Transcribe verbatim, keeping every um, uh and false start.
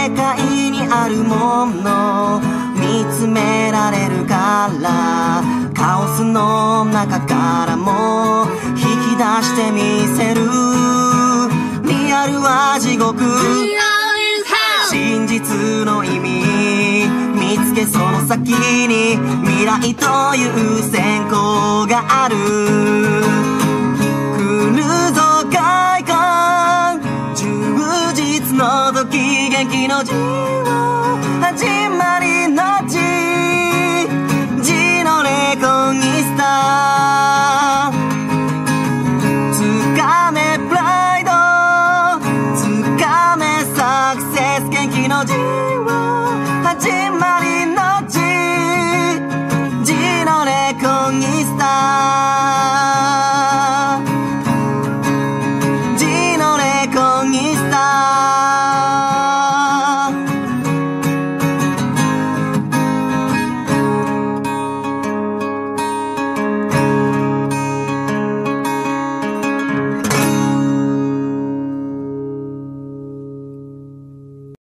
世界にあるもの見つめられるからカオスの中からも引き出してみせるリアルは地獄真実の意味見つけその先に未来という閃光がある来るぞ快感充実の時元気の字を始まりの字字のレコニスタつかめプライドつかめサクセス元気の字を始まり